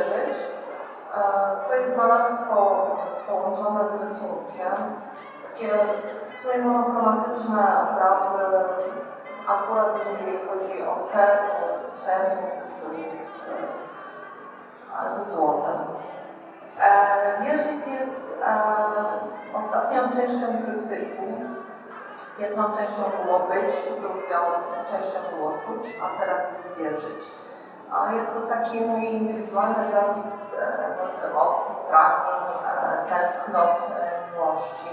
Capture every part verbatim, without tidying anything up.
zwierzyć. To jest malarstwo połączone z rysunkiem. Takie w sumie monochromatyczne obrazy. Akurat jeżeli chodzi o te, to czerni z, z, ze złotem. Wierzyk jest ostatnią częścią tryptyku. Jedną częścią było być, drugą częścią było czuć, a teraz jest wierzyć. Jest to taki mój indywidualny zapis emocji, pragnień, tęsknot, miłości.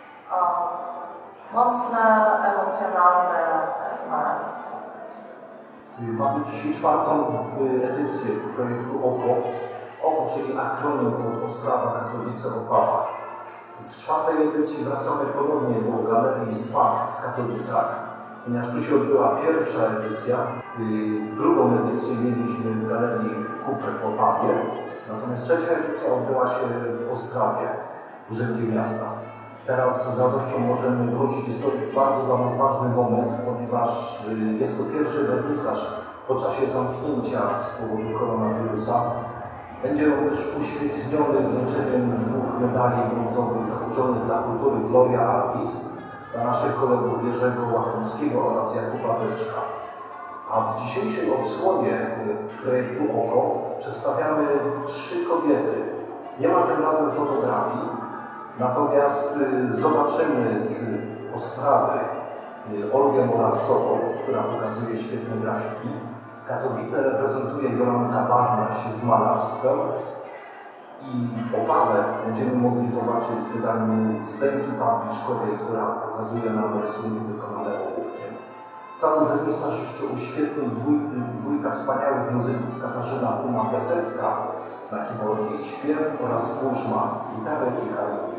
Mocne, emocjonalne malarstwo. Mamy dzisiaj czwartą edycję projektu OKO. OKO, czyli akronim od Ostrawa, Katowice, Opawa. W czwartej edycji wracamy ponownie do Galerii Spaw w Katowicach, ponieważ tu się odbyła pierwsza edycja. Drugą edycję mieliśmy w Galerii Kupek w Opawie, natomiast trzecia edycja odbyła się w Ostrawie, w Urzędzie Miasta. Teraz z radością możemy wrócić. Jest to bardzo dla nas ważny moment, ponieważ jest to pierwszy wernisaż po czasie zamknięcia z powodu koronawirusa. Będzie on też uświetniony wręczeniem dwóch medali brązowych zasłużonych dla kultury Gloria Artis dla naszych kolegów Jerzego Łakomskiego oraz Jakuba Beczka. A w dzisiejszej odsłonie projektu OKO przedstawiamy trzy kobiety. Nie ma tym razem fotografii, natomiast zobaczymy z Ostrawy Olgę Morawcową, która pokazuje świetne grafiki. Katowice reprezentuje Jolanta Barnaś z malarstwem i Opawę będziemy mogli zobaczyć w wydaniu Zdenki Pawliczkowej, która pokazuje nam rysunki wykonane ołówkiem. Cały wernisaż jeszcze uświetni dwój, dwójka wspaniałych muzyków, Katarzyna Uma-Piasecka na keyboardzie i śpiew oraz Puszma, gitarę i harmonię.